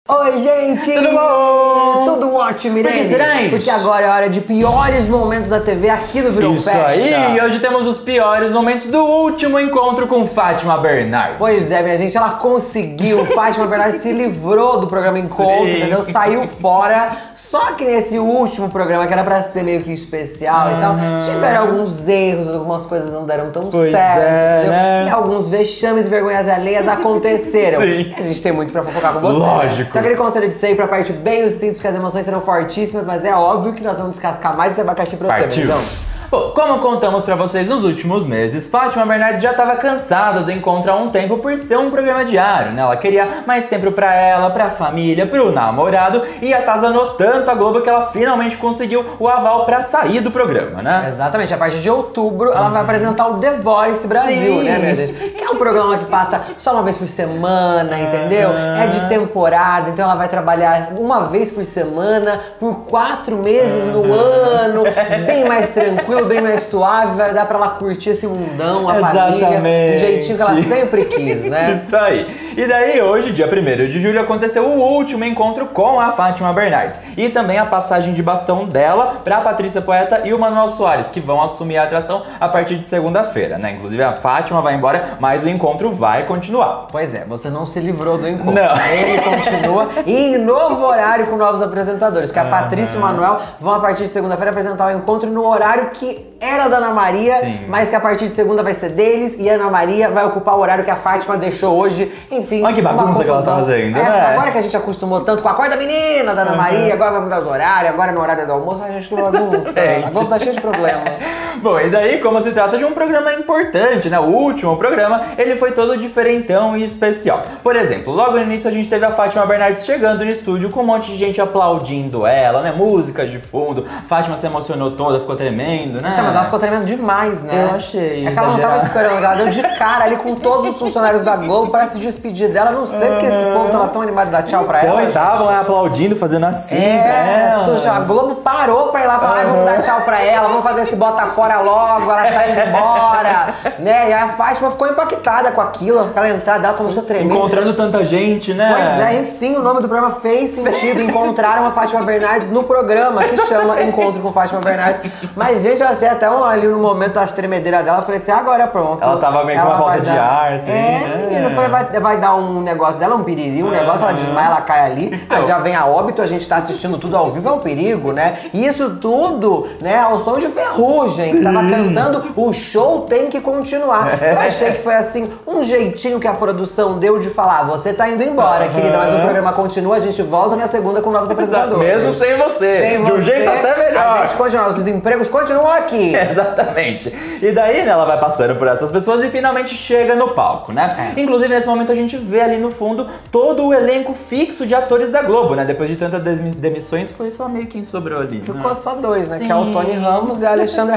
Oi, gente! Tudo bom? Tudo ótimo, Irene? Por que será isso? Porque agora é hora de piores momentos da TV aqui no Virou Festa. Isso aí! E hoje temos os piores momentos do último encontro com Fátima Bernardes. Pois é, minha gente, ela conseguiu. Fátima Bernardes se livrou do programa Encontro, Sim. entendeu? Saiu fora. Só que nesse último programa, que era pra ser meio que especial e tal, tiveram alguns erros, algumas coisas não deram tão Pois certo, é, entendeu? né? E alguns vexames e vergonhas alheias aconteceram. Sim. E a gente tem muito pra fofocar com você. Lógico. Então aquele conselho de sempre, aperte bem os cintos, porque as emoções serão fortíssimas, mas é óbvio que nós vamos descascar mais esse abacaxi pra você, Partiu. Benzão. Bom, como contamos pra vocês nos últimos meses, Fátima Bernardes já estava cansada do encontro há um tempo por ser um programa diário, né? Ela queria mais tempo pra ela, pra família, pro namorado e atazanou tanto a Globo que ela finalmente conseguiu o aval pra sair do programa, né? Exatamente, a partir de outubro ela vai apresentar o The Voice Brasil, Sim. né, minha gente? Que é um programa que passa só uma vez por semana, entendeu? É de temporada, então ela vai trabalhar uma vez por semana, por 4 meses no ano, bem mais tranquilo, bem mais suave, vai dar pra ela curtir esse mundão, a família, do jeitinho que ela sempre quis, né? Isso aí. E daí hoje, dia 1º de julho, aconteceu o último encontro com a Fátima Bernardes. E também a passagem de bastão dela pra Patrícia Poeta e o Manuel Soares, que vão assumir a atração a partir de segunda-feira, né? Inclusive a Fátima vai embora, mas o encontro vai continuar. Pois é, você não se livrou do encontro. Não. Ele continua e em novo horário com novos apresentadores. Porque a Patrícia e o Manuel vão a partir de segunda-feira apresentar o encontro no horário que era da Ana Maria, Sim. mas que a partir de segunda vai ser deles e a Ana Maria vai ocupar o horário que a Fátima deixou hoje. Enfim, Olha que uma bagunça que ela tá confusão. fazendo, É, né? agora que a gente acostumou tanto com a Acorda Menina da Ana Maria, agora vai mudar os horários, agora no horário do almoço, a gente que bagunça. Exatamente. A Globo tá cheia de problemas. Bom, e daí, como se trata de um programa importante, né? O último programa, ele foi todo diferentão e especial. Por exemplo, logo no início a gente teve a Fátima Bernardes chegando no estúdio com um monte de gente aplaudindo ela, né? Música de fundo. Fátima se emocionou toda, ficou tremendo, né? Então, mas ela ficou tremendo demais, né? Eu achei É que ela não tava exagerado. esperando, ela deu de cara ali com todos os funcionários da Globo para se despedir dela. Não sei porque esse povo tava tão animado de dar tchau pra ela. Então, e estavam lá aplaudindo, fazendo assim pra É, ela. a Globo parou pra ir lá falar, vamos dar tchau pra ela, vamos fazer esse bota fora logo, ela tá indo embora, né? E a Fátima ficou impactada com aquilo, aquela entrada dela começou a tremer. Encontrando tanta gente, né? Pois é, enfim, o nome do programa fez sentido. Encontraram a Fátima Bernardes no programa, que chama Encontro com Fátima Bernardes. Mas, gente, eu achei até ali no momento das tremedeiras dela, eu falei assim, agora pronto. Ela tava meio com uma falta de ar, assim, né? Menino, eu falei, vai dar um negócio dela, um piriri, um negócio, ela desmaia, ela cai ali, aí já vem a óbito, a gente tá assistindo tudo ao vivo, é um perigo, né? E isso tudo, né, ao som de Ferrugem, que tava cantando, o show tem que continuar. Eu achei que foi assim, um jeitinho que a produção deu de falar, você tá indo embora, querida, mas o programa continua, a gente volta na segunda com novos apresentadores. Mesmo sem você. Sem de um você, jeito até melhor. A gente continua, nossos empregos continuam aqui. Exatamente. E daí, né, ela vai passando por essas pessoas e finalmente chega no palco, né? Inclusive, nesse momento, a gente vê ali no fundo todo o elenco fixo de atores da Globo, né? Depois de tantas demissões, foi só meio quem sobrou ali. Ficou só dois, né? Sim. Que é o Tony Ramos e a Alexandra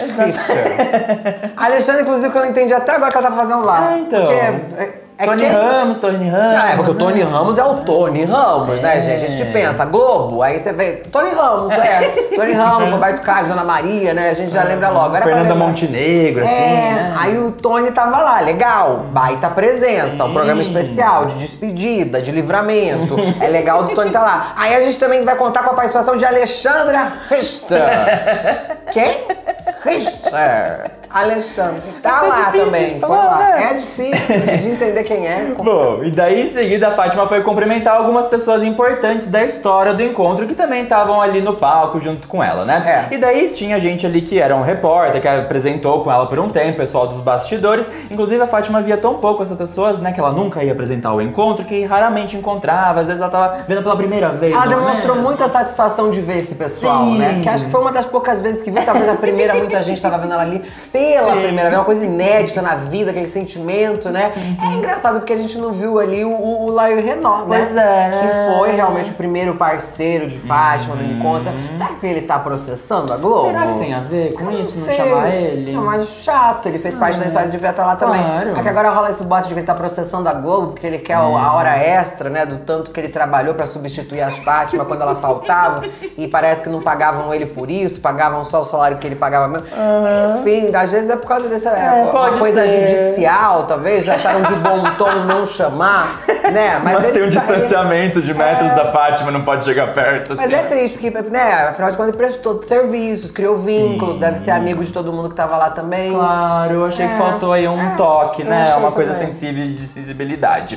Richter. A Alexandra, inclusive, que eu não entendi até agora que ela tá fazendo lá. Então. Porque Tony quem? Ramos. Não, é porque o Tony né? Ramos é o Tony Ramos, né, gente? A gente pensa, Globo, aí você vê, Tony Ramos, Tony Ramos, Roberto Carlos, Ana Maria, né? A gente já lembra logo. Era Fernanda pra lembrar. Montenegro, assim, né? Aí o Tony tava lá, legal, baita presença, um programa especial de despedida, de livramento. É legal do Tony tá lá. Aí a gente também vai contar com a participação de Alexandra Richter. Quem? Richter. Alexandre, tá lá difícil também, de foi falar, lá. né? É difícil de entender quem é. Bom, e daí em seguida a Fátima foi cumprimentar algumas pessoas importantes da história do encontro que também estavam ali no palco junto com ela, né? É. E daí tinha gente ali que era um repórter, que apresentou com ela por um tempo, pessoal dos bastidores. Inclusive a Fátima via tão pouco essas pessoas, né, que ela nunca ia apresentar o encontro, que raramente encontrava, às vezes ela tava vendo pela primeira vez. Ela não demonstrou é? muita satisfação de ver esse pessoal, Sim. né? Que acho que foi uma das poucas vezes que viu, talvez a primeira, muita gente tava vendo ela ali pela primeira vez, uma coisa inédita na vida, aquele sentimento, né? É engraçado porque a gente não viu ali o Lair Renault, né? Pois é, né? Que foi realmente o primeiro parceiro de Fátima no encontro. Sabe que ele tá processando a Globo? Será que tem a ver com Eu isso, não sei. chamar ele? Não, mas chato, ele fez parte da história, ele devia estar lá também. Claro. É que agora rola esse bote de que ele tá processando a Globo, porque ele quer a hora extra, né, do tanto que ele trabalhou pra substituir as Fátima quando ela faltava, e parece que não pagavam ele por isso, pagavam só o salário que ele pagava mesmo. Enfim, às vezes é por causa dessa uma pode coisa ser. judicial, talvez, acharam de bom tom não chamar. né? Mas tem um distanciamento de metros da Fátima, não pode chegar perto. Mas é triste, porque, né, afinal de contas, ele prestou serviços, criou vínculos, deve ser amigo de todo mundo que tava lá também. Claro, eu achei que faltou aí um toque, né? Uma coisa sensível de visibilidade.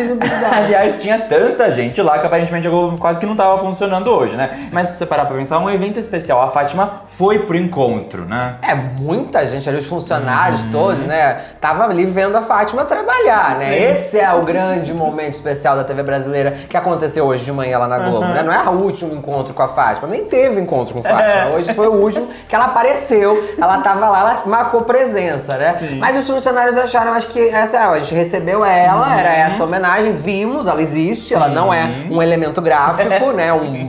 Aliás, tinha tanta gente lá que aparentemente a Globo quase que não tava funcionando hoje, né? Mas se você parar pra pensar, um evento especial, a Fátima foi pro encontro, né? Muita gente ali, os funcionários todos, né? Tava ali vendo a Fátima trabalhar, né? Sim. Esse é o grande momento especial da TV brasileira que aconteceu hoje de manhã lá na Globo, né? Não é o último encontro com a Fátima, nem teve encontro com a Fátima. Hoje foi o último que ela apareceu, ela tava lá, ela marcou presença, né? Sim. Mas os funcionários acharam, acho que a gente recebeu ela, era essa homenagem, vimos, ela existe, ela não é um elemento gráfico, né? Um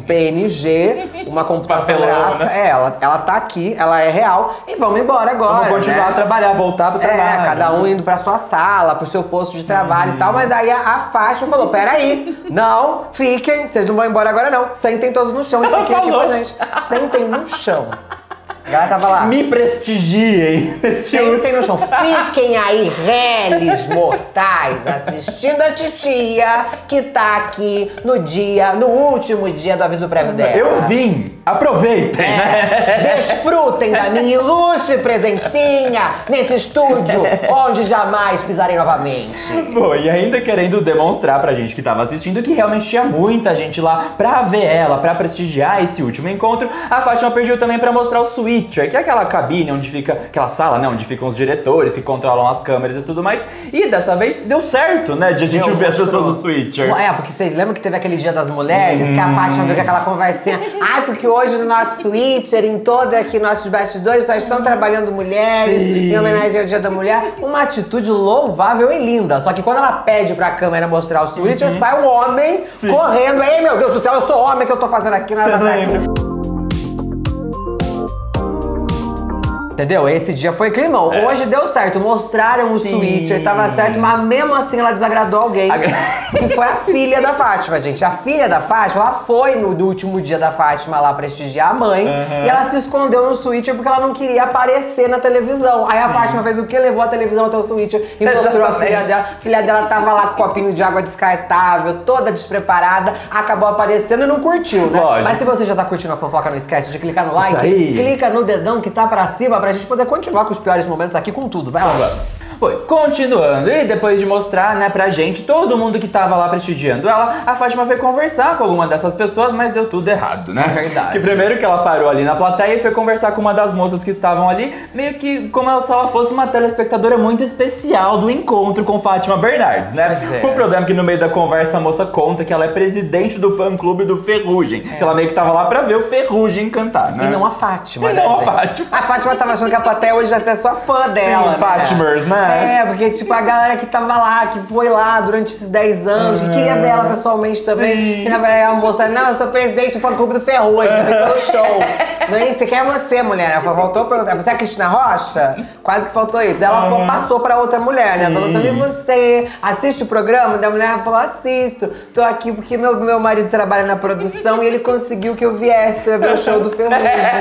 PNG, uma computação gráfica. Né? Ela tá aqui, ela é real e vamos embora agora. Vamos continuar a trabalhar, voltar pro trabalho. Cada um indo pra sua sala, pro seu posto de trabalho e tal, mas aí a Fátima falou, peraí, não, fiquem, vocês não vão embora agora não, sentem todos no chão e fiquem aqui com a gente. Sentem no chão. Ela tava lá. Me prestigiem. Sentem no chão. Fiquem aí, réis mortais, assistindo a titia que tá aqui no último dia do aviso prévio dela. Eu vim. Aproveitem, né? Desfrutem da minha ilustre presencinha nesse estúdio onde jamais pisarei novamente. Bom, e ainda querendo demonstrar pra gente que tava assistindo que realmente tinha muita gente lá pra ver ela, pra prestigiar esse último encontro, a Fátima pediu também pra mostrar o switcher, que é aquela cabine onde fica, aquela sala, né, onde ficam os diretores que controlam as câmeras e tudo mais. E dessa vez deu certo, né, de a gente ver as pessoas no switcher. Porque vocês lembram que teve aquele Dia das Mulheres, que a Fátima veio com aquela conversinha, porque hoje no nosso switcher, em todo aqui nossos bastidores, só estão trabalhando mulheres, em homenagem ao Dia da Mulher. Uma atitude louvável e linda. Só que quando ela pede pra câmera mostrar o switcher, sai um homem correndo. Ei, meu Deus do céu, eu sou homem, que eu tô fazendo aqui na Entendeu? Esse dia foi climão. Hoje deu certo. Mostraram o switcher, tava certo, mas mesmo assim ela desagradou alguém. Que foi a filha da Fátima, gente. A filha da Fátima, ela foi no último dia da Fátima lá prestigiar a mãe. E ela se escondeu no switcher porque ela não queria aparecer na televisão. Aí a Fátima fez o quê? Levou a televisão até o switcher e mostrou a filha dela. A filha dela tava lá com copinho de água descartável, toda despreparada. Acabou aparecendo e não curtiu, né? Lógico. Mas se você já tá curtindo a fofoca, não esquece de clicar no like. Clica no dedão que tá pra cima pra gente poder continuar com os piores momentos aqui com tudo. Vai lá. Foi, continuando, e depois de mostrar, né, pra gente, todo mundo que tava lá prestigiando ela, a Fátima foi conversar com alguma dessas pessoas, mas deu tudo errado, né? É verdade. Que primeiro que ela parou ali na plateia e foi conversar com uma das moças que estavam ali, meio que como se ela fosse uma telespectadora muito especial do encontro com Fátima Bernardes, né? O problema é que no meio da conversa a moça conta que ela é presidente do fã-clube do Ferrugem, que ela meio que tava lá pra ver o Ferrugem cantar, né? E não a Fátima, e né, não gente? a Fátima. A Fátima tava achando que a plateia hoje ia ser só fã dela, né? Fátimers, né? Porque tipo, a galera que tava lá, que foi lá durante esses 10 anos, que queria ver ela pessoalmente também. Queria ver a moça, não, eu sou presidente do fã-clube do Ferrugem, pelo show. Não é isso, quem é você, mulher? Ela falou, voltou pra outra. Você é a Cristina Rocha? Quase que faltou isso. Daí ela passou pra outra mulher, né? Falou, e você? Assiste o programa? Daí a mulher falou, assisto. Tô aqui porque meu marido trabalha na produção e ele conseguiu que eu viesse pra ver o show do Ferrugem.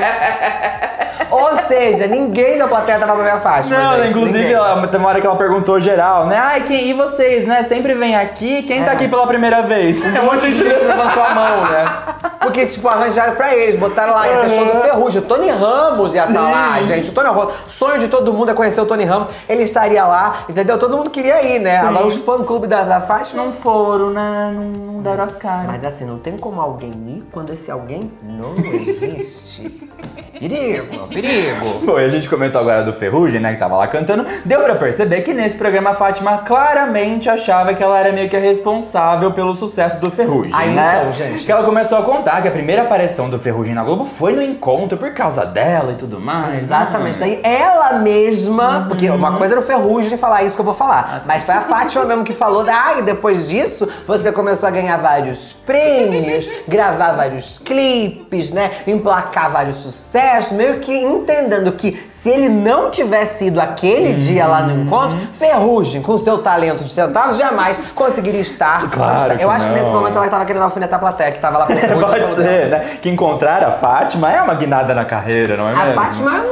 Ou seja, ninguém da plateia tava pra ver a Fátima, gente. Inclusive, tem uma hora que ela perguntou geral, né? E vocês, né? Sempre vem aqui? Quem tá aqui pela primeira vez? Um monte de gente levantou a mão, né? Porque, tipo, arranjaram pra eles, botaram lá, ia ter show do Ferrugem. O Tony Ramos ia estar lá, gente. O Tony Ramos, sonho de todo mundo é conhecer o Tony Ramos. Ele estaria lá, entendeu? Todo mundo queria ir, né? Agora os fã-clube da Fátima não foram, né? Não deram as caras. Mas assim, não tem como alguém ir quando esse alguém não existe. Perigo, perigo. Bom, e a gente comentou agora do Ferrugem, né, que tava lá cantando. Deu pra perceber que nesse programa a Fátima claramente achava que ela era meio que a responsável pelo sucesso do Ferrugem, né? Então, gente. Que ela começou a contar que a primeira aparição do Ferrugem na Globo foi no encontro por causa dela e tudo mais. Exatamente. Daí ela mesma, porque uma coisa era o Ferrugem falar isso que eu vou falar, mas foi a Fátima mesmo que falou, e depois disso você começou a ganhar vários prêmios, gravar vários clipes, né, emplacar vários sucessos, meio que entendendo que se ele não tivesse ido aquele dia lá no encontro, Ferrugem, com seu talento de centavos, jamais conseguiria estar. Claro eu acho que nesse momento ela tava querendo alfinetar a plateia, que tava lá com o Ferrugem. Pode ser, né? Que encontrar a Fátima é uma guinada na carreira, não é mesmo? A Fátima é um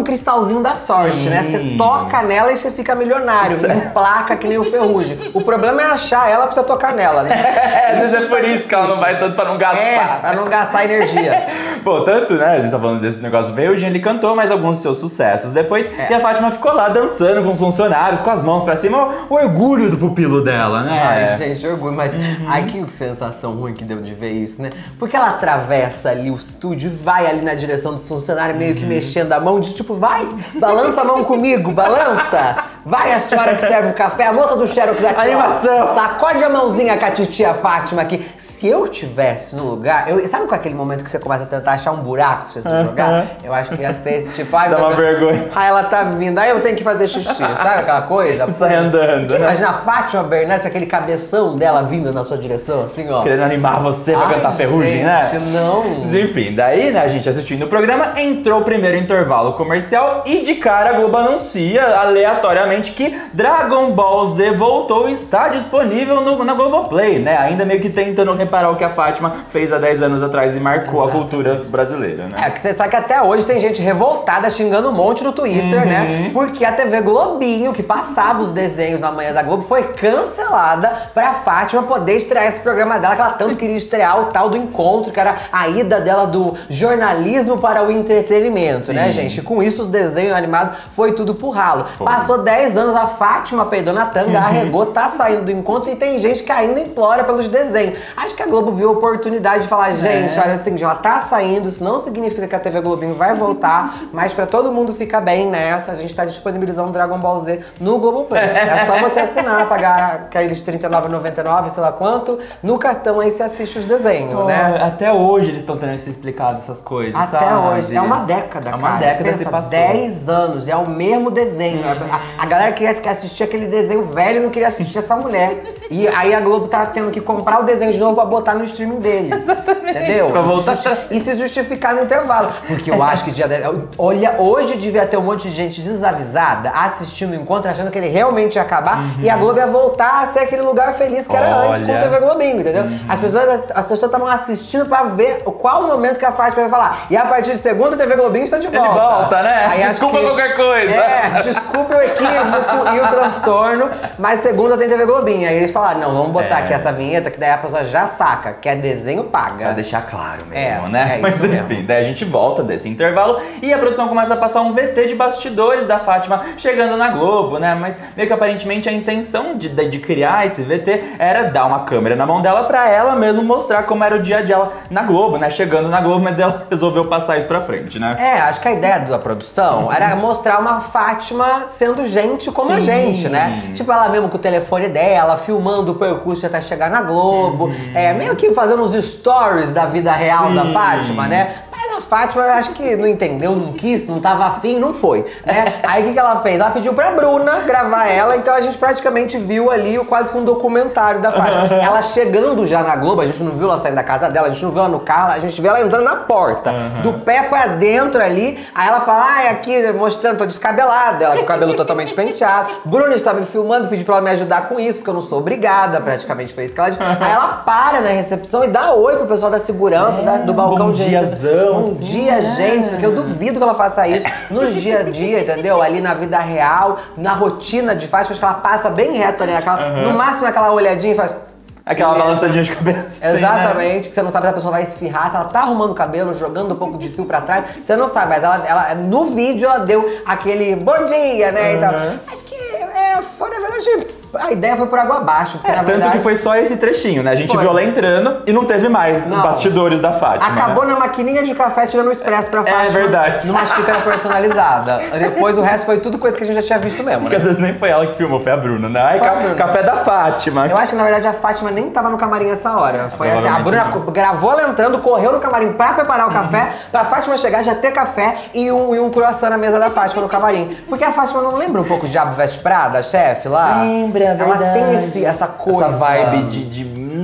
um cristalzinho da sorte, né? Você toca nela e você fica milionário. Emplaca que nem o Ferrugem. O problema é achar ela pra você tocar nela, né? Às vezes é por isso que ela não vai tanto pra não gastar. É, pra não gastar energia. Pô, tanto, né? A gente tá falando desse negócio do Ferrugem, ele cantou mais alguns dos seus sucessos depois. E a Fátima ficou lá dançando com os funcionários, com as mãos pra cima. O orgulho do pupilo dela, né? Ai, gente, orgulho. Mas, ai, que sensação ruim que deu de ver isso, né? Porque ela atravessa ali o estúdio e vai ali na direção dos funcionários, meio que mexendo a mão, de tipo, vai, balança a mão comigo, balança. Vai a senhora que serve o café, a moça do Xerox aqui, animação. Ó, sacode a mãozinha com a titia Fátima aqui. Se eu tivesse no lugar, sabe com aquele momento que você começa a tentar achar um buraco pra você se jogar? Eu acho que ia ser esse tipo, ai, dá meu uma Deus, vergonha. Ai, ela tá vindo, aí eu tenho que fazer xixi, sabe aquela coisa? Sai andando. Imagina a Fátima Bernardes, aquele cabeção dela vindo na sua direção, assim, ó. Querendo animar você pra cantar Ferrugem, gente, né? Não. Mas enfim, daí, né, a gente assistindo o programa, entrou o primeiro intervalo comercial e de cara a Globo anuncia aleatoriamente que Dragon Ball Z voltou e está disponível na Globoplay, né? Ainda meio que tentando reparar o que a Fátima fez há 10 anos atrás e marcou a cultura brasileira, né? É, que você sabe que até hoje tem gente revoltada xingando um monte no Twitter, né? Porque a TV Globinho, que passava os desenhos na manhã da Globo, foi cancelada pra Fátima poder estrear esse programa dela, que ela tanto queria estrear, o tal do encontro, que era a ida dela do jornalismo para o entretenimento, né, gente? E com isso, os desenhos animados foi tudo pro ralo. Passou 10 anos, a Fátima peidou na tanga, arregou, tá saindo do encontro e tem gente que ainda implora pelos desenhos. Acho que a Globo viu a oportunidade de falar, gente, olha assim, ela tá saindo, isso não significa que a TV Globinho vai voltar, mas pra todo mundo ficar bem nessa, a gente tá disponibilizando Dragon Ball Z no Globoplay. É só você assinar, pagar aqueles R$39,99, sei lá quanto, no cartão aí você assiste os desenhos, né? Até hoje eles estão tendo que ser explicadas essas coisas, Até sabe? hoje. É uma década, cara. É uma década que Pensa, se passou. 10 anos, é o mesmo desenho. A galera queria assistir aquele desenho velho e não queria assistir essa mulher. E aí a Globo tá tendo que comprar o desenho de novo pra botar no streaming deles. Exatamente. Entendeu? Pra voltar. E se justificar no intervalo. Porque eu acho que olha, hoje devia ter um monte de gente desavisada assistindo o encontro, achando que ele realmente ia acabar e a Globo ia voltar a ser aquele lugar feliz que era antes com o TV Globinho, entendeu? As pessoas estavam assistindo pra ver qual o momento que a Fátima vai falar. E a partir de segunda, a TV Globinho está de volta. Ele volta, né? Aí, desculpa qualquer coisa. Desculpa o equívoco e o transtorno, mas segunda tem TV Globinho. Aí eles falaram, não, vamos botar aqui essa vinheta, que daí a pessoa já saca, que é desenho paga. Pra deixar claro mesmo, né? É Mas isso enfim, mesmo. daí a gente volta desse intervalo e a produção começa a passar um VT de bastidores da Fátima chegando na Globo, né? Mas meio que aparentemente a intenção de criar esse VT era dar uma câmera na mão dela pra ela mesmo mostrar como era o dia a dia na Globo, né? Chegando na Globo, mas ela resolveu passar isso pra frente, né? Acho que a ideia da produção era mostrar uma Fátima sendo gente como a gente, né? Tipo, ela mesmo com o telefone dela, filmando o percurso até chegar na Globo. Meio que fazendo os stories da vida real da Fátima, né? Mas a Fátima, acho que não entendeu, não quis, não tava afim, não foi, né? Aí o que ela fez? Ela pediu pra Bruna gravar ela, então a gente praticamente viu ali quase que um documentário da Fátima. Ela chegando já na Globo, a gente não viu ela saindo da casa dela, a gente não viu ela no carro, a gente viu ela entrando na porta, do pé pra dentro ali. Aí ela fala, aqui mostrando, tô descabelada, ela com o cabelo totalmente penteado. Bruna estava me filmando, pediu pra ela me ajudar com isso, porque eu não sou obrigada, praticamente foi isso que ela disse. Aí ela para na recepção e dá oi pro pessoal da segurança, do balcão de diazão, Bom assim, dia, gente, que eu duvido que ela faça isso no dia a dia, entendeu? Ali na vida real, na rotina de Fátima, acho que ela passa bem reto ali naquela, no máximo aquela olhadinha e faz... Aquela balançadinha de cabeça. Exatamente, assim, né? que você não sabe se a pessoa vai esfirrar, se ela tá arrumando o cabelo, jogando um pouco de fio pra trás, você não sabe, mas ela no vídeo ela deu aquele bom dia, né, e tal. Acho que foi, na verdade, a ideia foi por água abaixo, porque na verdade... Tanto que foi só esse trechinho, né? A gente viu ela entrando e não teve mais bastidores da Fátima. Acabou, né? Na maquininha de café tirando o expresso pra Fátima. É verdade. Numa xícara personalizada. Depois o resto foi tudo coisa que a gente já tinha visto mesmo, Porque né? às vezes nem foi ela que filmou, foi a Bruna, né? Ai, Foi a Bruna. Café da Fátima. Eu acho que na verdade a Fátima nem tava no camarim essa hora. Foi assim, a Bruna gravou ela entrando, correu no camarim pra preparar o café, pra Fátima chegar, já ter café e um croissant na mesa da Fátima no camarim. Porque a Fátima não lembra um pouco de Diabo Veste Prada, a chefe lá? Lembra, é verdade. Ela tem essa coisa. Essa vibe de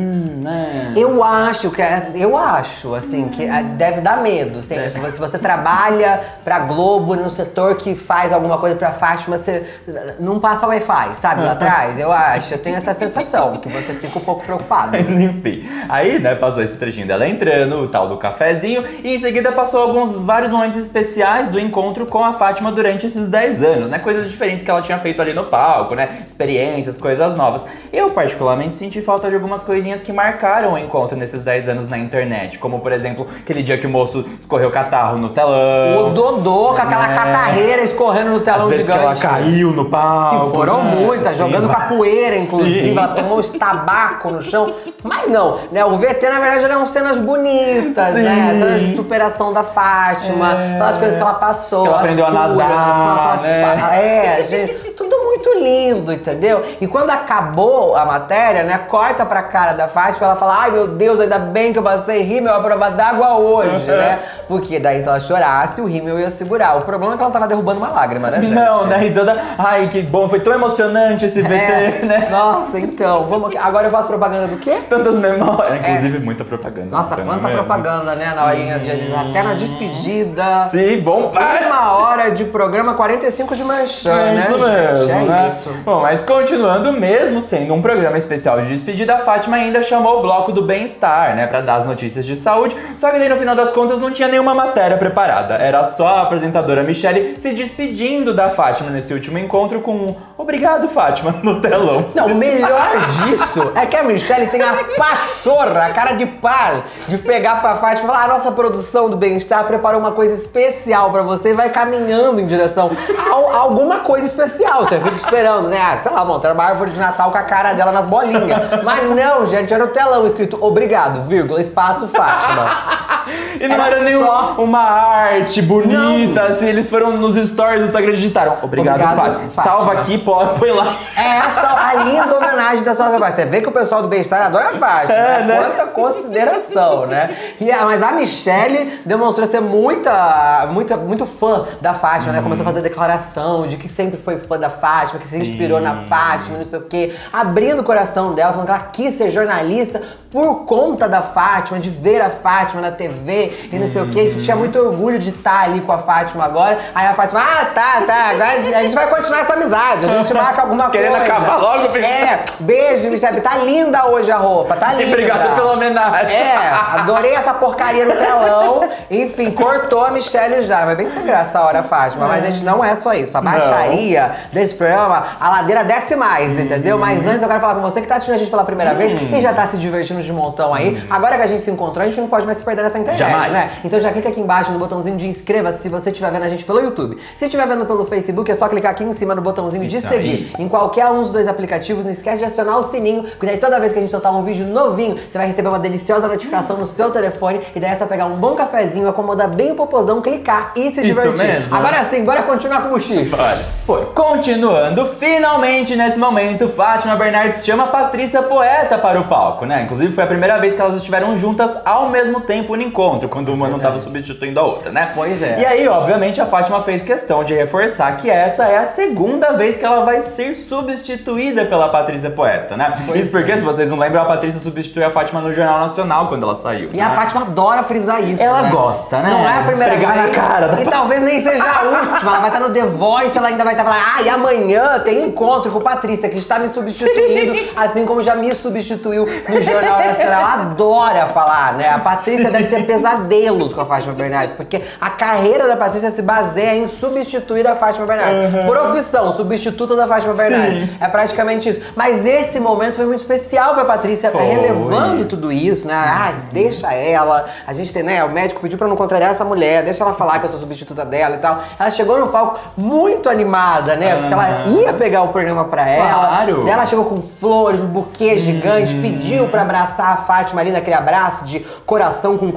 né? Eu acho, assim, que deve dar medo. Assim, se você trabalha pra Globo no setor que faz alguma coisa pra Fátima, você não passa Wi-Fi, sabe, lá atrás? Eu tenho essa sensação, que você fica um pouco preocupado. Mas enfim, aí, né, passou esse trechinho dela entrando, o tal do cafezinho, e em seguida passou vários momentos especiais do encontro com a Fátima durante esses 10 anos, né? Coisas diferentes que ela tinha feito ali no palco, né? Experiências, coisas novas. Eu, particularmente, senti falta de algumas coisinhas que marcaram o encontro nesses 10 anos na internet, como, por exemplo, aquele dia que o moço escorreu catarro no telão. O Dodô com aquela catarreira escorrendo no telão gigante. Que ela caiu no palco. Que foram muitas, jogando capoeira, inclusive. Ela tomou tabaco no chão. Mas não, né? O VT, na verdade, eram cenas bonitas, né? Cenas de superação da Fátima, aquelas coisas que ela passou. Que ela aprendeu a nadar, né? Gente, tudo muito lindo, entendeu? E quando acabou a matéria, né? Corta pra cara da Fátima, ela fala, ai meu Deus, ainda bem que eu passei rímel à prova d'água hoje, né? Porque daí se ela chorasse, o rímel ia segurar. O problema é que ela tava derrubando uma lágrima, né, gente? Não, né? E toda... Ai, que bom, foi tão emocionante esse VT, né? Nossa, então, vamos... Agora eu faço propaganda do quê? Tantas memórias. Inclusive, muita propaganda. Nossa, quanta propaganda, né? Na horinha de... Até na despedida. Sim, bom parte. 1 hora de programa, 45 de manchã, né? Isso mesmo, né? Isso. Bom, mas continuando, mesmo sendo um programa especial de despedida, a Fátima ainda chamou o bloco do bem-estar, né? Pra dar as notícias de saúde. Só que daí, no final das contas, não tinha nenhuma matéria preparada. Era só a apresentadora Michele se despedindo da Fátima nesse último encontro com um obrigado, Fátima, no telão. Não, o melhor disso é que a Michele tem a pachorra, a cara de pau, de pegar pra Fátima e falar, a nossa produção do bem-estar preparou uma coisa especial pra você e vai caminhando em direção a alguma coisa especial. Você fica esperando, né? Sei lá, montar uma árvore de Natal com a cara dela nas bolinhas. Mas não, gente, era o telão escrito obrigado, vírgula, espaço Fátima. E não era nem uma arte bonita, assim, eles foram nos stories do Instagram e digitaram obrigado, Fátima. Salva aqui, põe lá. Essa a linda homenagem da sua Você vê que o pessoal do bem-estar adora a Fátima, né? Quanta consideração, né? Mas a Michele demonstrou ser muito fã da Fátima, né? Começou a fazer declaração de que sempre foi fã da Fátima, que se inspirou na Fátima, não sei o quê. Abrindo o coração dela, falando que ela quis ser jornalista por conta da Fátima, de ver a Fátima na TV e não sei o quê, que tinha muito orgulho de estar ali com a Fátima agora. Aí a Fátima, tá, agora a gente vai continuar essa amizade, a gente marca alguma coisa. Querendo acabar logo, beijo, Michele, tá linda hoje a roupa, tá linda. Obrigado pela homenagem. Adorei essa porcaria no telão. Enfim, cortou a Michele já. Vai bem sem graça a hora, Fátima, mas gente, não é só isso. A baixaria desse programa, a ladeira desce mais, entendeu? Mas antes eu quero falar com você que tá assistindo a gente pela primeira vez e já tá se divertindo de montão aí. Agora que a gente se encontrou, a gente não pode mais se perder nessa internet, jamais, né? Então já clica aqui embaixo no botãozinho de inscreva-se se você estiver vendo a gente pelo YouTube. Se estiver vendo pelo Facebook, é só clicar aqui em cima no botãozinho de seguir. Em qualquer um dos dois aplicativos, não esquece de acionar o sininho, porque daí toda vez que a gente soltar um vídeo novinho, você vai receber uma deliciosa notificação no seu telefone e daí é só pegar um bom cafezinho, acomodar bem o popozão, clicar e se divertir. Isso mesmo. Agora sim, bora continuar com o xixi. Continuando, finalmente nesse momento, Fátima Bernardes chama a Patrícia Poeta para o palco, né? Inclusive foi a primeira vez que elas estiveram juntas ao mesmo tempo no encontro, quando uma não estava substituindo a outra, né? Pois é. E aí, obviamente, a Fátima fez questão de reforçar que essa é a segunda vez que ela vai ser substituída pela Patrícia Poeta, né? Isso porque, se vocês não lembram, a Patrícia substituiu a Fátima no Jornal Nacional quando ela saiu. E a Fátima adora frisar isso, ela né? gosta, né? Não é a primeira vez. Na cara e talvez nem seja a última. Ela vai estar no The Voice, ela ainda vai estar falando, e amanhã tem encontro com Patrícia, que está me substituindo, assim como já me substituiu no Jornal Nacional. Ela adora falar, né? A Patrícia deve ter pesadelos com a Fátima Bernardes, porque a carreira da Patrícia se baseia em substituir a Fátima Bernardes. Profissão, substituta da Fátima Bernardes. É praticamente isso. Mas esse momento foi muito especial pra Patrícia, relevando tudo isso, né? Deixa ela. A gente tem, né? O médico pediu pra não contrariar essa mulher, deixa ela falar que eu sou substituta dela e tal. Ela chegou no palco muito animada, né? Porque ela ia pegar o programa pra ela. Claro. Daí ela chegou com flores, um buquê gigante, pediu pra abraçar a Fátima ali naquele abraço de coração com coração. Ela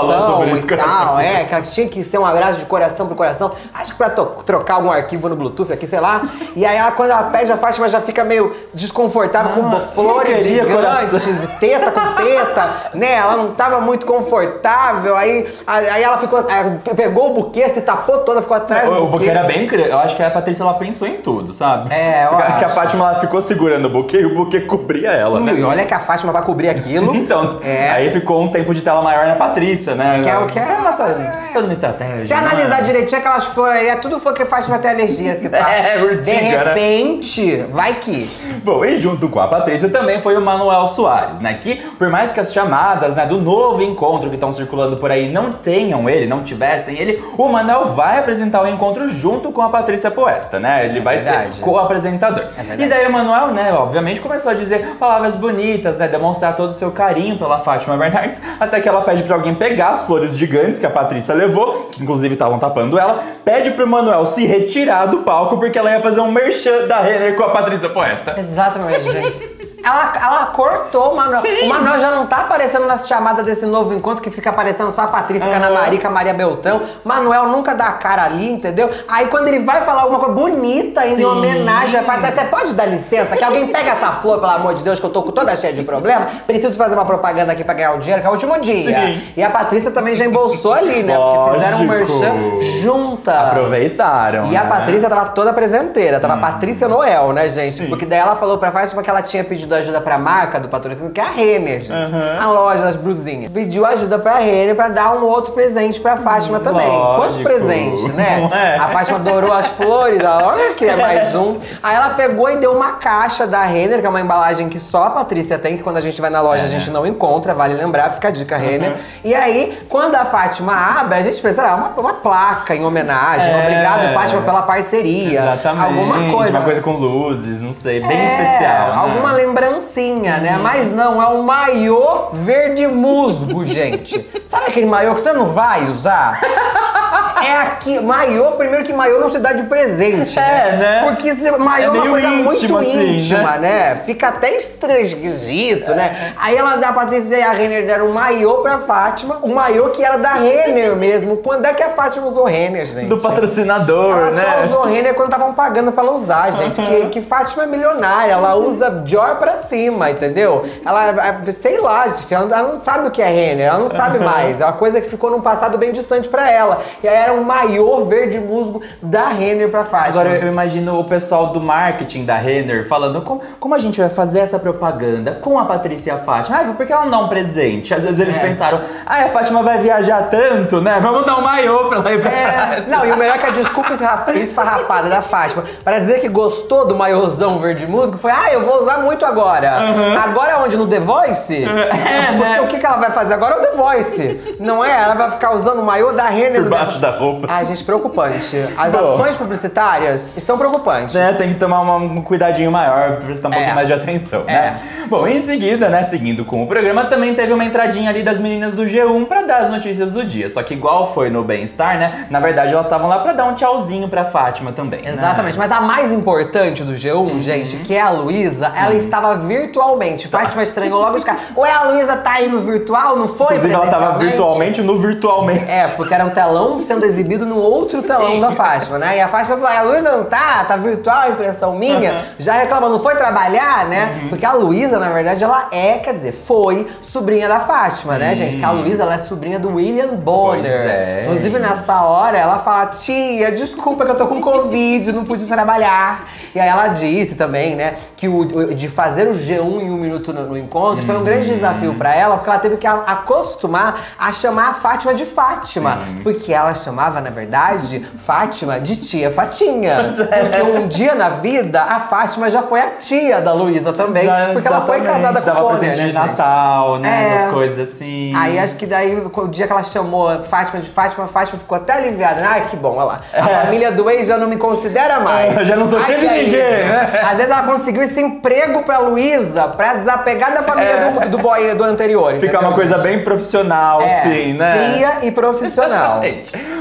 coração sobre e isso, tal. Que ela tinha que ser um abraço de coração pro coração. Acho que pra trocar algum arquivo no Bluetooth aqui, sei lá. E aí, quando ela pede, a Fátima já fica meio desconfortável com flores gigantes, teta com teta, né? Ela não tava muito confortável. Aí ela ficou, pegou o buquê, se tapou toda, ficou atrás do buquê. O buquê era bem grande. Eu acho que a Patrícia, ela pensou em tudo, sabe? Eu acho. Que a Fátima, ela ficou segurando o buquê e o buquê cobria ela, né? E olha que a Fátima vai cobrir aquilo. Então, aí ficou um tempo de tela maior na Patrícia, né? Que é o que é. Toda uma estratégia. Se analisar direitinho, aquelas flores aí, tudo foi que a Fátima tem alergia, se pá. Urtiga, de repente, vai que. Bom, e junto com a Patrícia também foi o Manuel Soares, né? Que, por mais que as chamadas, né, do novo encontro que estão circulando por aí não tivessem ele, o Manuel vai apresentar o encontro junto com a Patrícia Poeta, né? Ele vai ser co-apresentador. E daí o Manuel, né, obviamente começou a dizer palavras bonitas, né? Demonstrar todo o seu carinho pela Fátima Bernardes, até que ela pede pra alguém pegar as flores gigantes que a Patrícia levou, que inclusive estavam tapando ela, pede pro Manuel se retirar do palco porque ela ia fazer um merchan da Renner com a Patrícia Poeta. Exatamente, gente. Ela cortou o Manuel. Sim. O Manuel já não tá aparecendo nas chamadas desse novo encontro que fica aparecendo só a Patrícia, Ana Maria, Maria Beltrão. Manuel nunca dá a cara ali, entendeu? Aí quando ele vai falar alguma coisa bonita ainda em homenagem a Fátima, você pode dar licença que alguém pega essa flor, pelo amor de Deus, que eu tô toda cheia de problema. Preciso fazer uma propaganda aqui pra ganhar o dinheiro, que é o último dia. Sim. E a Patrícia também já embolsou ali, né? Porque fizeram um merchan juntas. Aproveitaram. E a Patrícia tava toda presenteira, tava Patrícia Noel, né, gente? Sim. Porque daí ela falou pra Fátima que ela tinha pedido ajuda pra marca do patrocínio, que é a Renner, gente. A loja das blusinhas. Pediu ajuda pra Renner pra dar um outro presente pra Fátima também. Quantos presentes, né? A Fátima adorou as flores, ela, olha, queria mais um. Aí ela pegou e deu uma caixa da Renner, que é uma embalagem que só a Patrícia tem, que quando a gente vai na loja a gente não encontra, vale lembrar, fica a dica, Renner. E aí, quando a Fátima abre, a gente pensa, uma placa em homenagem, obrigado, Fátima, pela parceria. Exatamente. Alguma coisa. Uma coisa com luzes, não sei, bem especial. Né? Alguma lembrancinha, né? Mas não, é um maiô verde musgo, gente. Sabe aquele maiô que você não vai usar? É aqui, maiô, primeiro que maiô não se dá de presente, né? Porque maiô é uma coisa muito assim, íntima, né? Fica até estranho, esquisito, né? Aí ela dá pra Patrícia e a Renner deram um maiô pra Fátima, um maiô que era da Renner mesmo. Quando é que a Fátima usou Renner, gente? Do patrocinador, ela né? Ela só usou Renner quando estavam pagando pra ela usar, gente. Que Fátima é milionária, ela usa Dior pra cima, entendeu? Ela, sei lá, gente, ela não sabe o que é Renner, ela não sabe mais. É uma coisa que ficou num passado bem distante pra ela. E aí era um maiô verde musgo da Renner pra Fátima. Agora eu imagino o pessoal do marketing da Renner falando como a gente vai fazer essa propaganda com a Patrícia e a Fátima. Ah, por que ela não dá um presente? Às vezes eles pensaram, a Fátima vai viajar tanto, né? Vamos dar um maiô pra ela ir pra trás. Não, e o melhor é que a desculpa esfarrapada da Fátima pra dizer que gostou do maiôzão verde musgo foi, eu vou usar muito agora. Agora onde? No The Voice? Porque né? o que ela vai fazer agora é o The Voice. Não é? Ela vai ficar usando o maiô da Renner por baixo da roupa. Gente, preocupante. As ações publicitárias estão preocupantes. Tem que tomar um cuidadinho maior, prestar um pouquinho mais de atenção, né? Bom, em seguida, né, seguindo com o programa, também teve uma entradinha ali das meninas do G1 pra dar as notícias do dia. Só que igual foi no Bem-Estar, né, na verdade elas estavam lá pra dar um tchauzinho pra Fátima também. Exatamente, mas a mais importante do G1, gente, que é a Luísa, ela estava virtualmente. Fátima estranhou logo os caras. Ué, a Luísa tá aí no virtual, não foi? Inclusive ela tava virtualmente no virtualmente. Porque era um telão sendo exibido no outro telão da Fátima, né? E a Fátima falou, a Luísa não tá virtual, impressão minha. Já reclama, não foi trabalhar, né? Porque a Luísa, na verdade, ela foi sobrinha da Fátima, né, gente? Que a Luísa, ela é sobrinha do William Bonner. Inclusive, nessa hora, ela fala, tia, desculpa que eu tô com Covid, não pude trabalhar. E aí ela disse também, né, que de fazer o G1 em um minuto no encontro foi um grande desafio pra ela, porque ela teve que acostumar a chamar a Fátima de Fátima. Porque ela chamava, na verdade, Fátima de tia Fatinha. Porque um dia na vida, a Fátima já foi a tia da Luísa também. Porque ela foi casada com o Bonner, presente de Natal, né? Essas coisas assim. Aí acho que daí, o dia que ela chamou Fátima de Fátima, a Fátima ficou até aliviada. Ai, que bom, olha lá. A família do ex já não me considera mais. Já não sou tia de ninguém, né? Às vezes ela conseguiu esse emprego pra Luísa, pra desapegar da família do boy do anterior. Ficar uma coisa bem profissional, sim, né? Fria e profissional.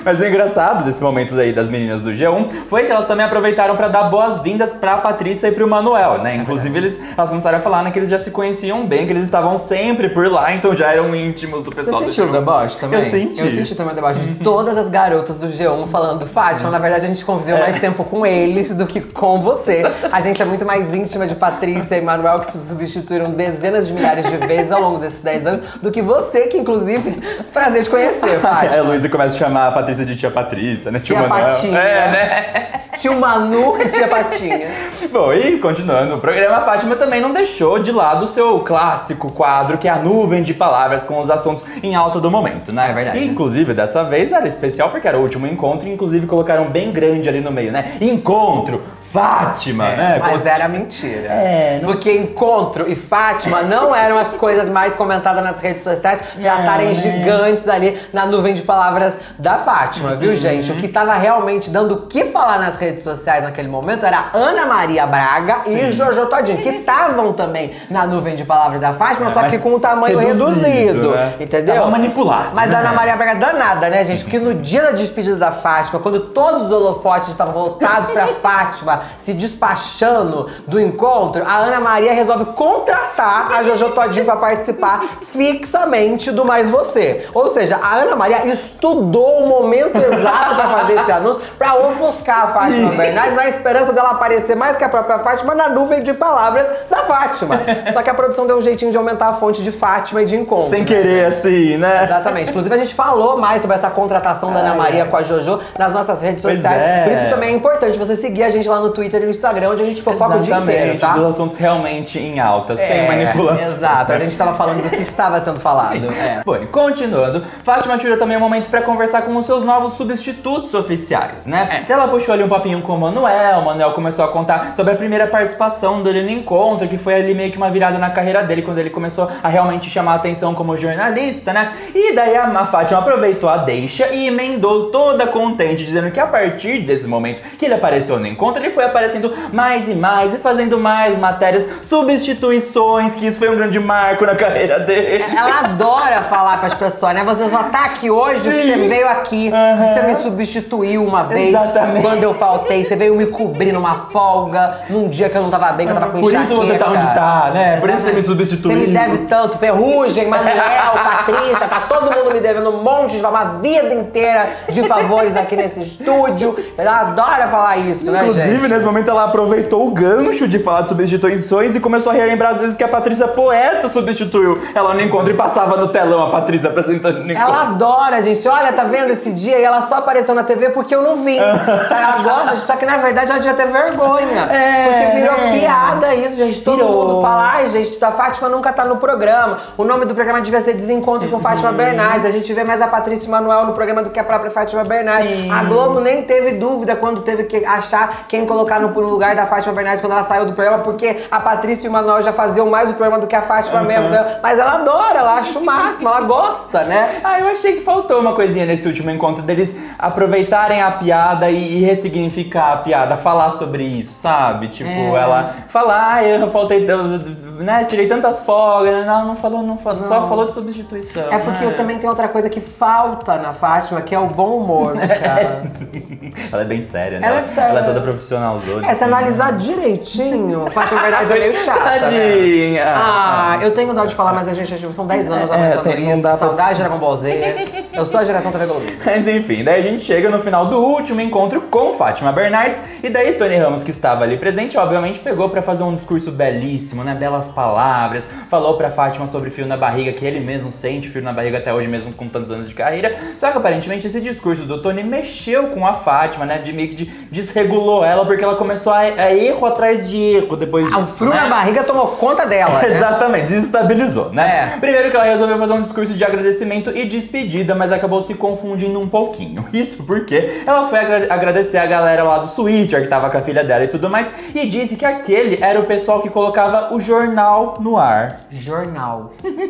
Mas o engraçado desse momento aí das meninas do G1 foi que elas também aproveitaram pra dar boas-vindas pra Patrícia e pro Manuel, né? Inclusive elas começaram a falar, né, que eles já se conheciam bem, que eles estavam sempre por lá, então já eram íntimos do pessoal do G1. Você sentiu o deboche também? Eu senti. Eu senti também o deboche de todas as garotas do G1 falando, Fátima, na verdade a gente conviveu mais tempo com eles do que com você. A gente é muito mais íntima de Patrícia e Manuel, que te substituíram dezenas de milhares de vezes ao longo desses 10 anos, do que você, que inclusive, prazer de conhecer, Fátima. A Luísa começa a chamar a Patrícia de tia Patrícia, né? Tia Patinha. Né? Tio Manu e tia Patinha. Bom, e continuando o programa, a Fátima também não deixou de lado o seu clássico quadro, que é a nuvem de palavras com os assuntos em alta do momento, né? É verdade. E, inclusive, dessa vez era especial porque era o último encontro e, inclusive, colocaram bem grande ali no meio, né? Encontro, Fátima, né? Mas era mentira. Não... Porque encontro e Fátima não eram as coisas mais comentadas nas redes sociais pra estarem gigantes ali na nuvem de palavras da Fátima, viu, gente? O que tava realmente dando o que falar nas redes sociais naquele momento era Ana Maria Braga e Jojo Todinho, que estavam também na nuvem de palavras da Fátima, só que com um tamanho reduzido, né? entendeu? Tava manipulado. Mas a Ana Maria Braga danada, né, gente? Porque no dia da despedida da Fátima, quando todos os holofotes estavam voltados pra Fátima se despachando do encontro, a Ana Maria resolve contratar a Jojo Todinho pra participar fixamente do Mais Você. Ou seja, a Ana Maria estudou o momento exato pra fazer esse anúncio, pra ofuscar a Fátima Bernardes, na esperança dela aparecer mais que a própria Fátima na nuvem de palavras da Fátima. Só que a produção deu um jeitinho de aumentar a fonte de Fátima e de encontro. Sem querer, assim, né? Exatamente. Inclusive, a gente falou mais sobre essa contratação da Ana Maria com a Jojo nas nossas redes sociais. Por isso que também é importante você seguir a gente lá no Twitter e no Instagram, onde a gente fofoca o dia inteiro, tá? Dos assuntos realmente em alta, sem manipulação. Exato. A gente tava falando do que estava sendo falado. Bom, e continuando, Fátima tirou também um momento pra conversar com os seus novos substitutos oficiais, né? Ela puxou ali um papinho com o Manuel começou a contar sobre a primeira participação dele no encontro, que foi ali meio que uma virada na carreira dele, quando ele começou a realmente chamar a atenção como jornalista, né? E daí a Fátima aproveitou a deixa e emendou toda contente, dizendo que a partir desse momento que ele apareceu no encontro, ele foi aparecendo mais e mais e fazendo mais matérias, substituições, que isso foi um grande marco na carreira dele. Ela adora falar com as pessoas, né? Você só tá aqui hoje porque você veio aqui, você me substituiu uma vez. Exatamente. Quando eu faltei, você veio me cobrir numa folga, num dia que eu não tava bem, que eu tava com enxaqueca. Por isso você tá onde tá, né? Por isso você me substituiu. Você me deve tanto, Ferrugem, Manuel, Patrícia, tá todo mundo me devendo um monte de uma vida inteira de favores aqui nesse estúdio. Ela adora falar isso, né, gente? Inclusive, nesse momento, ela aproveitou o gancho de falar de substituições e começou a relembrar as vezes que a Patrícia Poeta substituiu ela no encontro e passava no telão a Patrícia apresentando no encontro. Ela adora, gente. Olha, tá vendo esse dia? E ela só apareceu na TV porque eu não vi. Sabe, ela gosta, só que na verdade ela devia ter vergonha. Porque virou piada isso, gente. Todo mundo fala, ai, gente, a Fátima nunca tá no programa. O nome do programa devia ser Desencontro com Fátima Bernardes. A gente vê mais a Patrícia e o Manuel no programa do que a própria Fátima Bernardes. Sim. A Globo nem teve dúvida quando teve que achar quem colocar no lugar da Fátima Bernardes quando ela saiu do programa, porque a Patrícia e o Manuel já faziam mais o programa do que a Fátima mesmo. Mas ela adora, ela acha o máximo, ela gosta, né? Ah, eu achei que faltou uma coisinha nesse último encontro deles aproveitarem a piada e ressignificar a piada, falar sobre isso, sabe? Tipo, ela falar, eu faltei, né, tirei tantas folgas, não falou, só falou de substituição. É porque eu também tenho outra coisa que falta na Fátima, que é o bom humor, no caso. Ela é bem séria, né? Ela é séria. Ela é toda profissional, Se analisar direitinho, Fátima Bernardes é meio chata, Tadinha. né? Eu tenho dó de falar, mas a gente são 10 anos aguentando isso. Saudade Dragon Ball Z. Eu sou a geração TV Globo. Mas enfim, daí a gente chega no final do último encontro com Fátima Bernardes e daí Tony Ramos, que estava ali presente, obviamente pegou pra fazer um discurso belíssimo, né? Belas palavras, falou pra Fátima sobre frio na barriga, que ele mesmo sente frio na barriga até hoje, mesmo com tantos anos de carreira. Só que aparentemente esse discurso do Tony mexeu com a Fátima, né? De meio que desregulou ela, porque ela começou a erro atrás de erro depois disso. O frio na barriga tomou conta dela, né? Exatamente, desestabilizou, né? Primeiro que ela resolveu fazer um discurso de agradecimento e despedida, mas acabou se confundindo um pouquinho. Isso porque ela foi agradecer a galera lá do Switcher, que tava com a filha dela e tudo mais, e disse que aquele era o pessoal que colocava o jornal no ar. Jornal.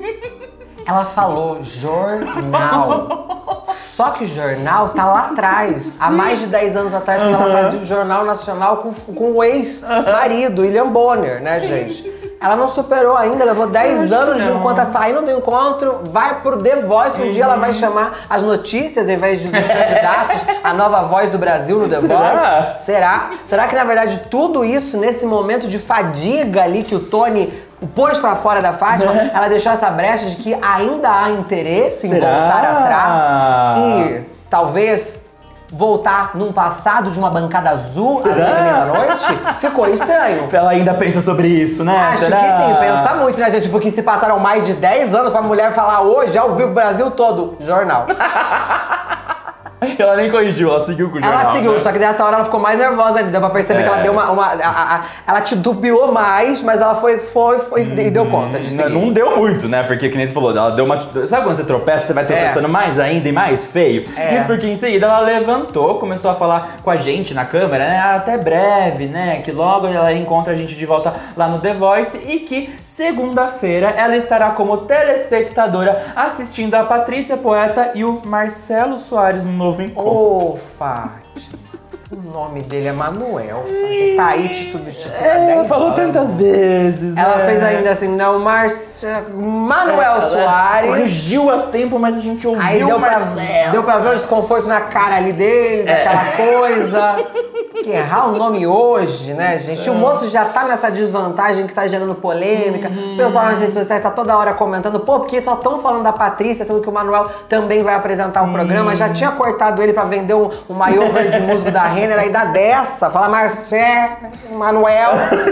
Ela falou jornal. Só que o jornal tá lá atrás. Sim. Há mais de 10 anos atrás, quando ela fazia o Jornal Nacional com o ex-marido, William Bonner, né, gente? Ela não superou ainda, levou 10 anos de enquanto tá saindo do encontro, vai pro The Voice, um dia ela vai chamar as notícias em vez dos candidatos, a nova voz do Brasil no The Voice. Será? Será que na verdade tudo isso, nesse momento de fadiga ali que o Tony pôs pra fora da Fátima, ela deixou essa brecha de que ainda há interesse em voltar atrás e talvez voltar num passado de uma bancada azul às 8h30? Ficou estranho. Ela ainda pensa sobre isso, né? Acho que sim, pensa muito, né, gente? Porque se passaram mais de 10 anos pra mulher falar hoje, ao vivo, Brasil todo, jornal. Ela nem corrigiu, ela seguiu com o jornal. Ela seguiu, né? Só que nessa hora ela ficou mais nervosa ainda. Deu pra perceber que ela deu ela titubeou mais, mas ela foi e deu conta de seguir. Não deu muito, né? Porque, que nem você falou, ela deu uma... Sabe quando você tropeça, você vai tropeçando mais ainda e mais feio? Isso porque em seguida ela levantou, começou a falar com a gente na câmera, né? Até breve, né? Que logo ela encontra a gente de volta lá no The Voice e que segunda-feira ela estará como telespectadora assistindo a Patrícia Poeta e o Marcelo Soares no Novo Encontro. Ô, Fátima. O nome dele é Manuel. Tá aí te substituindo há 10 anos. Falou tantas vezes, Ela né? fez ainda assim, não, Manuel Soares. Corrigiu a tempo, mas a gente ouviu Aí Marcelo. deu pra ver o desconforto na cara ali deles, aquela coisa. Que errar o nome hoje, né, gente? O moço já tá nessa desvantagem que tá gerando polêmica. O pessoal nas redes sociais tá toda hora comentando, pô, porque só tão falando da Patrícia, sendo que o Manuel também vai apresentar o programa. Já tinha cortado ele pra vender um maiô verde musgo da Renner, aí dá dessa. Fala Marcelo, Manuel.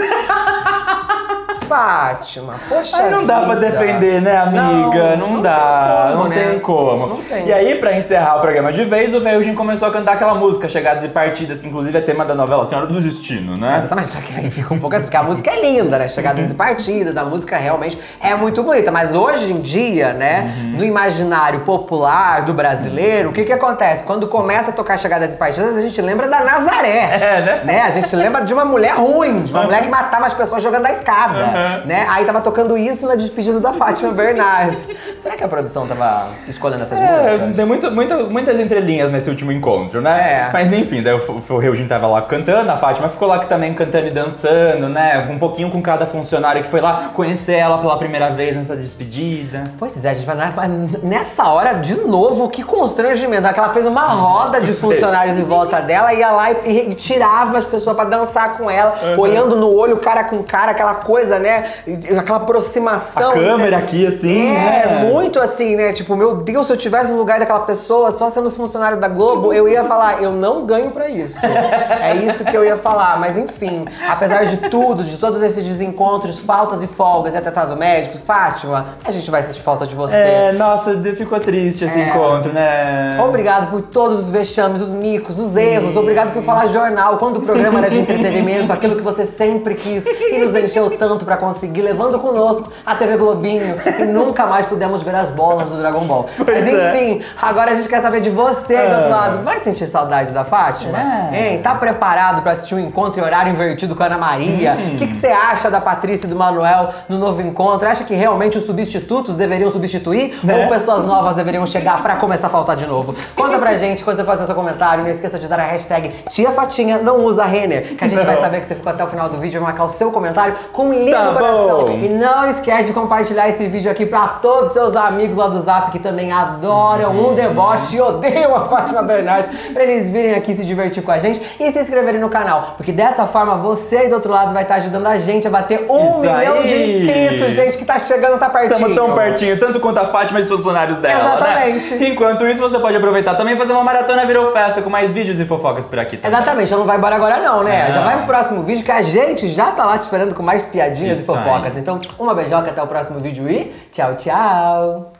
Fátima, poxa. Aí não dá pra defender, né, amiga? Não dá, não tem como. Não tem. E aí, pra encerrar o programa de vez, o Ferrugem começou a cantar aquela música, Chegadas e Partidas, que inclusive é tema da novela Senhora do Destino, né? Exatamente, só que aí fica um pouco assim, porque a música é linda, né? Chegadas e partidas, a música realmente é muito bonita. Mas hoje em dia, né, no imaginário popular do brasileiro, o que acontece? Quando começa a tocar Chegadas e Partidas, a gente lembra da Nazaré. Né? A gente lembra de uma mulher ruim, de uma mulher que matava as pessoas jogando da escada. Né? Aí tava tocando isso na despedida da Fátima Bernardes. Será que a produção tava escolhendo essas músicas? Tem muitas entrelinhas nesse último encontro, né? Mas enfim, daí o Ferrugem tava lá cantando, a Fátima ficou lá também cantando e dançando, né? Um pouquinho com cada funcionário que foi lá conhecer ela pela primeira vez nessa despedida. Pois é, gente, mas nessa hora, de novo, que constrangimento. Ela fez uma roda de funcionários em volta dela, ia lá e tirava as pessoas pra dançar com ela, olhando no olho, cara com cara, aquela coisa, né? Aquela aproximação. A câmera aqui, assim, né? Muito assim, né? Tipo, meu Deus, se eu tivesse no lugar daquela pessoa, só sendo funcionário da Globo, eu ia falar, eu não ganho pra isso. É isso que eu ia falar. Mas enfim, apesar de tudo, de todos esses desencontros, faltas e folgas e atestados médicos, Fátima, a gente vai sentir falta de você. Nossa, ficou triste esse encontro, né? Obrigado por todos os vexames, os micos, os erros. Obrigado por falar jornal, quando o programa era de entretenimento, aquilo que você sempre quis e nos encheu tanto pra conseguir, levando conosco a TV Globinho e nunca mais pudemos ver as bolas do Dragon Ball. Mas enfim, agora a gente quer saber de você do outro lado. Vai sentir saudade da Fátima? Hein? Tá preparado pra assistir um encontro em horário invertido com a Ana Maria? O que você acha da Patrícia e do Manuel no novo encontro? Acha que realmente os substitutos deveriam substituir? Ou pessoas novas deveriam chegar pra começar a faltar de novo? Conta pra gente quando você fazer o seu comentário. Não esqueça de usar a hashtag Tia Fatinha, não usa a Renner, que a gente vai saber que você ficou até o final do vídeo e vai marcar o seu comentário com um link no coração. E não esquece de compartilhar esse vídeo aqui pra todos os seus amigos lá do Zap que também adoram um deboche e odeiam a Fátima Bernardes, pra eles virem aqui se divertir com a gente e se inscreverem no canal. Porque dessa forma você aí do outro lado vai estar ajudando a gente a bater 1 milhão de inscritos, gente, que tá chegando, tá pertinho. Estamos tão pertinho, tanto quanto a Fátima e os funcionários dela. Exatamente. Né? Enquanto isso, você pode aproveitar também e fazer uma maratona Virou Festa com mais vídeos e fofocas por aqui também. Exatamente, ela não vai embora agora não, né? Já vai pro próximo vídeo que a gente já tá lá te esperando com mais piadinhas e fofocas. Então, uma beijoca, até o próximo vídeo e tchau, tchau!